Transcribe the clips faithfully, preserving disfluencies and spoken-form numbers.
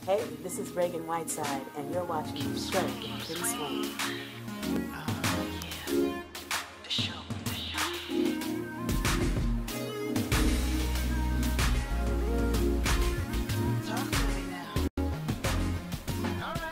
Hey, this is Ragan Whiteside, and you're watching The Show with Kym Swain. Oh, yeah. The Show. The Show. Talk to me now. All right.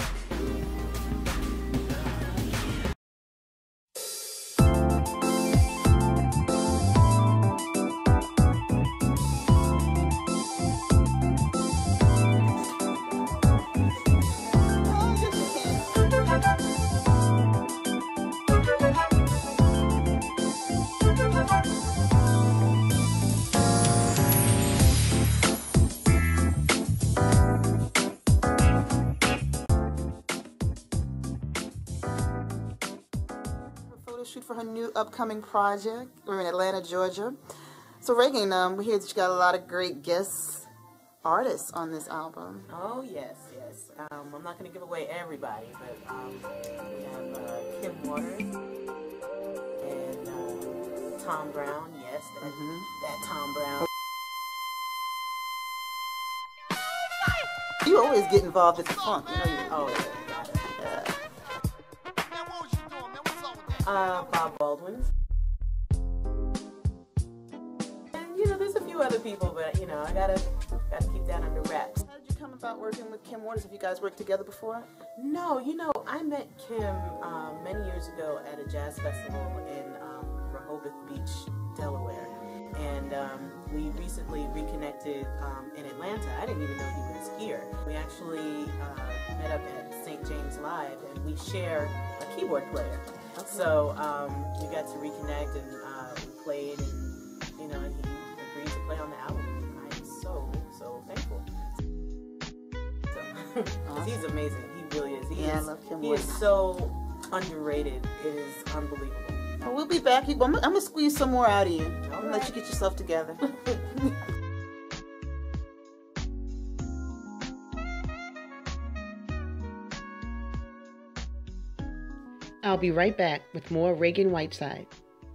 Shoot for her new upcoming project. We're in Atlanta, Georgia. So Ragan, um, we hear that you got a lot of great guest artists on this album. Oh yes, yes. Um, I'm not going to give away everybody, but um, we have uh, Kim Waters and uh, Tom Brown. Yes, that, mm-hmm. that Tom Brown. You always get involved in the funk. You know you always. Uh, Bob Baldwin. And, you know, there's a few other people, but, you know, I gotta, gotta keep that under wraps. How did you come about working with Kim Waters? Have you guys worked together before? No, you know, I met Kim um, many years ago at a jazz festival in um, Rehoboth Beach, Delaware. And um, we recently reconnected um, in Atlanta. I didn't even know he was here. We actually uh, met up at Saint James Live, and we share a keyboard player. Okay. So um, we got to reconnect, and uh, we played, and you know, he agreed to play on the album. I'm so so thankful. So, awesome. He's amazing. He really is. He yeah, is, I love Kim. He is so underrated. It is unbelievable. Well, we'll be back. I'm gonna, I'm gonna squeeze some more out of you. I'm gonna let you get yourself together. I'll be right back with more Ragan Whiteside.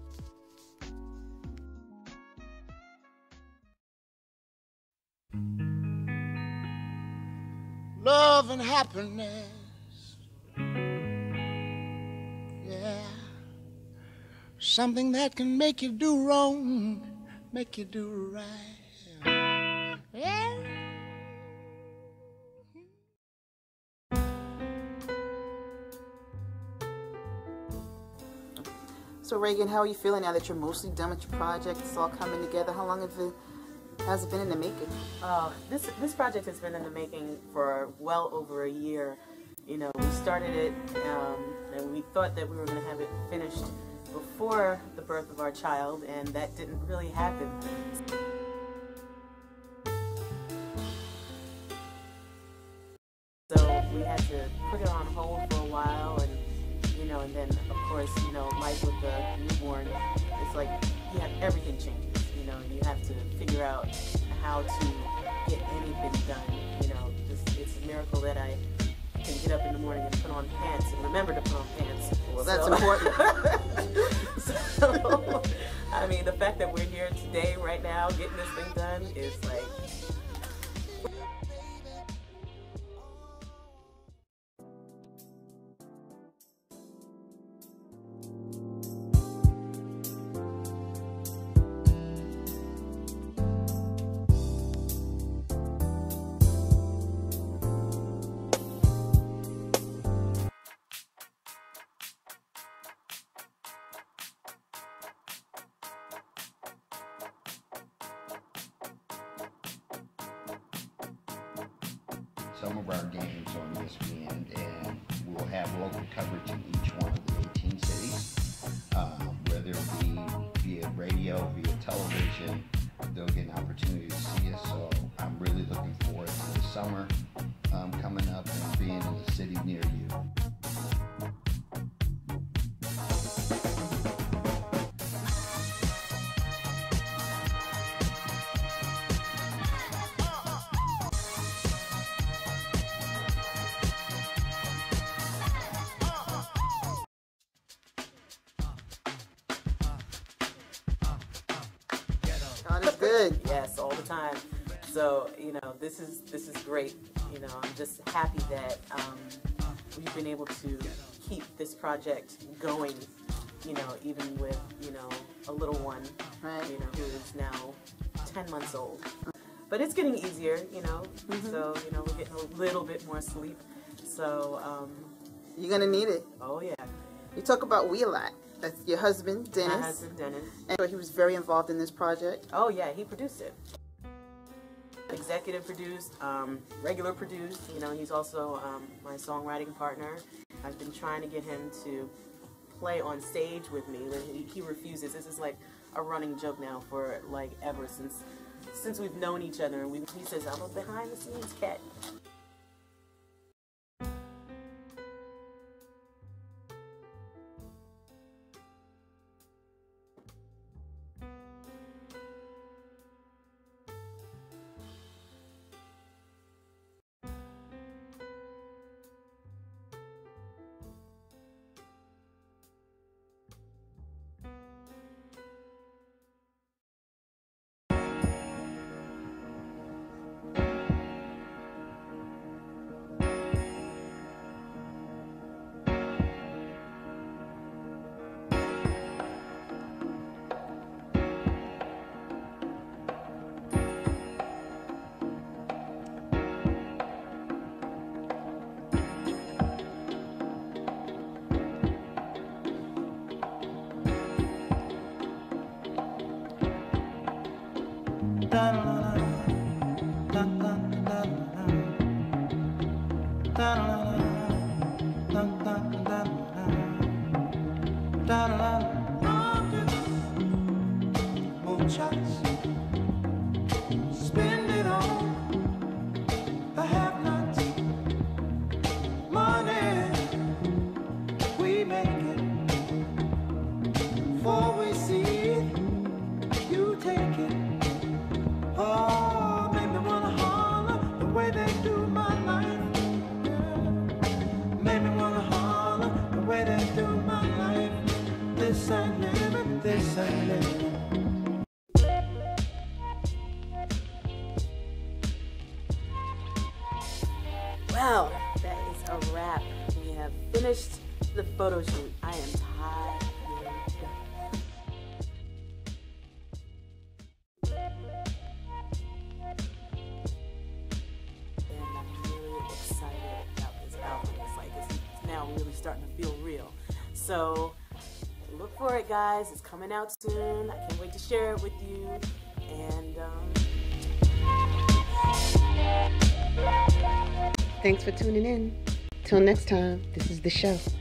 Love and happiness, yeah, something that can make you do wrong, make you do right, yeah. So Ragan, how are you feeling now that you're mostly done with your project? It's all coming together. How long have it, has it been in the making? Uh, this this project has been in the making for well over a year. You know, we started it um, and we thought that we were going to have it finished before the birth of our child, and that didn't really happen. So we had to put it on hold for a while, and you know, and then of course, you know, life with the newborn, it's like you have everything changes, you know, and you have to figure out how to get anything done, you know. Just, it's a miracle that I can get up in the morning and put on pants and remember to put on pants. Well, that's so, important. So, I mean, the fact that we're here today, right now, getting this thing done is like, some of our games on this weekend, and we'll have local coverage in each one of the eighteen cities, um, whether it be via radio, via television. They'll get an opportunity to see us, so I'm really looking forward to the summer um, coming up and being in a city near you. God is good. Yes, all the time. So, you know, this is this is great. you know, I'm just happy that um, we've been able to keep this project going, you know, even with, you know, a little one, right. you know, who is now ten months old. But it's getting easier, you know, mm-hmm. so, you know, we're getting a little bit more sleep. So, um, you're going to need it. Oh, yeah. You talk about we a lot. That's your husband, Dennis. My husband, Dennis. And so he was very involved in this project. Oh, yeah, he produced it. Executive produced, um, regular produced, you know, he's also um, my songwriting partner. I've been trying to get him to play on stage with me, but he, he refuses. This is like a running joke now for like ever since since we've known each other. And we, he says, I'm a behind the scenes cat. Spend it on the have-nots. Money, we make it. Before we see it, you take it. Oh, make me wanna holler the way they do my life. Yeah. Make me wanna holler the way they do my life. This ain't living, this ain't living. Well, that is a wrap. We have finished the photo shoot. I am tired. And I'm really excited about this album. It's like it's now really starting to feel real. So look for it, guys. It's coming out soon. I can't wait to share it with you. And um Thanks for tuning in. Till next time, this is The Show.